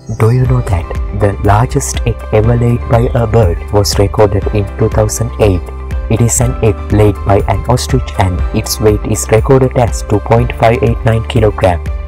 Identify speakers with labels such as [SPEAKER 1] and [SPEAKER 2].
[SPEAKER 1] Do you know that the largest egg ever laid by a bird was recorded in 2008? It is an egg laid by an ostrich and its weight is recorded as 2.589 kg.